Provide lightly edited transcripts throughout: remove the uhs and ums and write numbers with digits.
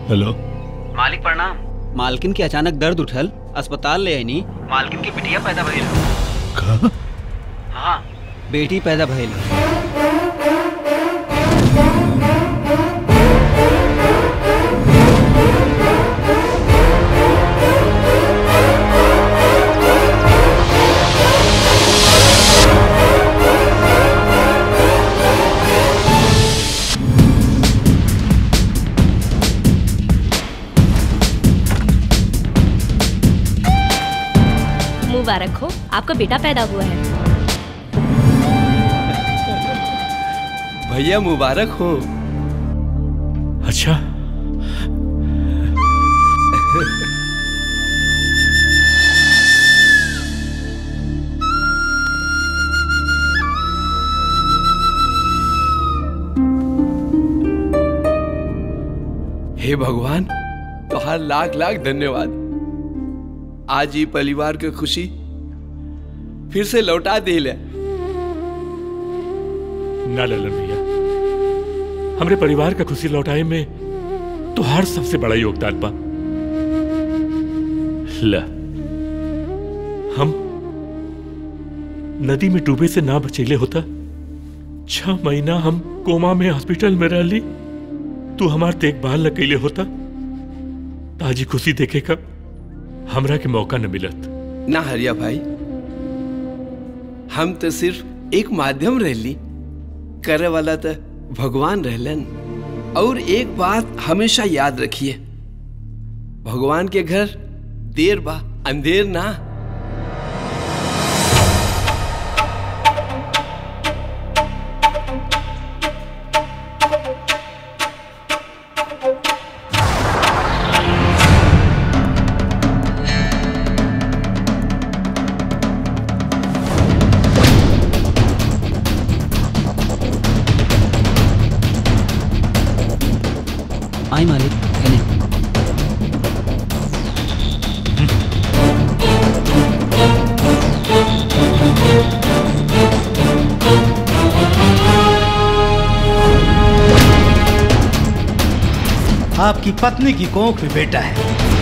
Hello मालिक प्रणाम। मालकिन के अचानक दर्द उठल, अस्पताल ले आईनी। मालकिन की बिटिया पैदा भइल। का? हाँ, बेटी पैदा भइल। मुबारक हो, आपका बेटा पैदा हुआ है। भैया मुबारक हो। अच्छा। हे भगवान, तोहार लाख लाख धन्यवाद। आज ये परिवार की खुशी फिर से लौटा दे ले। ना ललन भैया, हमरे परिवार का खुशी लौटाए में तुहार सबसे बड़ा योगदान बा। ला, हम नदी में डूबे से ना बचेले होता। 6 महीना हम कोमा में हॉस्पिटल में रहली, तू हमार देखभाल न कैले होता, ताजी खुशी देखे का हमरा के मौका न मिलत। ना हरिया भाई, हम तो सिर्फ एक माध्यम रहली, करे वाला तो भगवान रहलन। और एक बात हमेशा याद रखिए, भगवान के घर देर बा अंधेर ना। आई मालिक, इन्हें। आपकी पत्नी की कोख में बेटा है।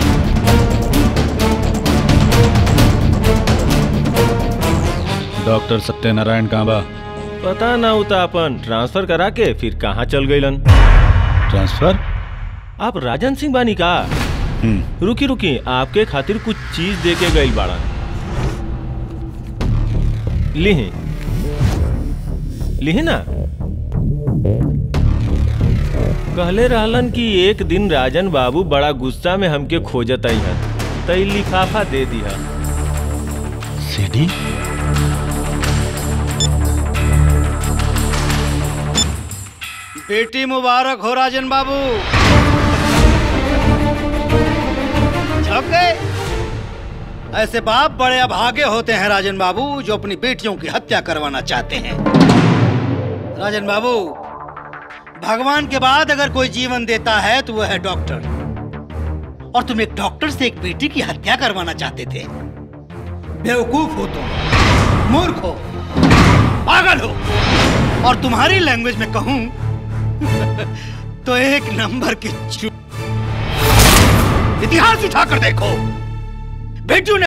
डॉक्टर सत्यनारायण कहाँ बा? पता ना, उता अपन ट्रांसफर करा के फिर कहाँ चल गईलन। ट्रांसफर? आप राजन सिंह बानी का? रुकी रुकी, आपके खातिर कुछ चीज दे के गई बाड़ा। लिही लिही ना। कहले रहलन कि एक दिन राजन बाबू बड़ा गुस्सा में हमके खोजत आई है, तई लिफाफा दे दिया। सीडी? बेटी मुबारक हो राजन बाबू। छप गए। ऐसे बाप बड़े अभागे होते हैं राजन बाबू, जो अपनी बेटियों की हत्या करवाना चाहते हैं। राजन बाबू, भगवान के बाद अगर कोई जीवन देता है तो वह है डॉक्टर, और तुम एक डॉक्टर से एक बेटी की हत्या करवाना चाहते थे। बेवकूफ हो तुम, मूर्ख हो, पागल हो, और तुम्हारी लैंग्वेज में कहूं तो एक नंबर की इतिहास उठाकर देखो। बेटियों ने